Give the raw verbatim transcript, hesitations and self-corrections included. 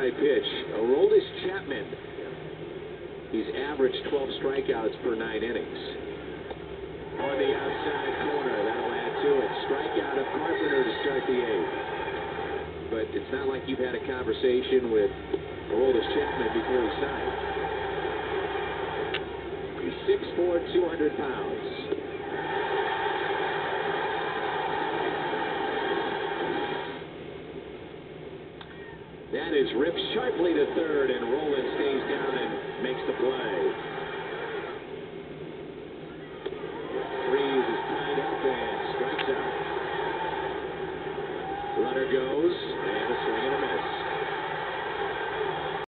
outside pitch. Aroldis Chapman. He's averaged twelve strikeouts per nine innings. On the outside corner, that'll add to it. Strikeout of Carpenter to start the eighth. But it's not like you've had a conversation with Aroldis Chapman before he signed. He's six foot four, two hundred pounds. That is ripped sharply to third, and Roland stays down and makes the play. Freeze is tied up and strikes out. Runner goes, and a swing and a miss.